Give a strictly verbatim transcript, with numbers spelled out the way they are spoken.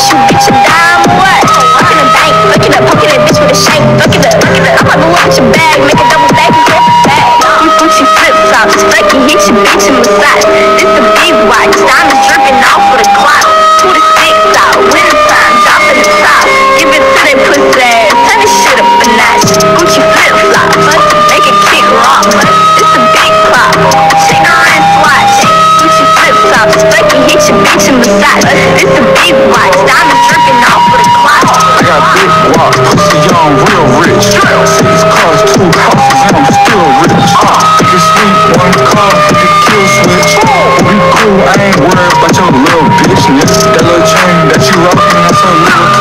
you bitch a dime or what? Fuck in the bank, fuck it up, poking that bitch with a shank. Fuck it up, I'm about to look at your bag, make a double back and go back. You Gucci flip flops, fucking hit your bitch in massage. This the big watch, diamonds dripping off of the clock. Two to six out, winter time, drop in the top. Give it to that pussy ass, turn this shit up a notch. Gucci flip flops, make it kick rock. This a big clock, check her and swatch. Gucci flip flops, fucking hit your bitch in massage. This a big watch, diamonds dripping off of the clock. I got big walk, pussy on real rich. Six cars, two houses, and I'm still rich. You can sleep one car, you can kill switch. We cool, I ain't worried about your little bitch. That little chain that you rockin', that's a little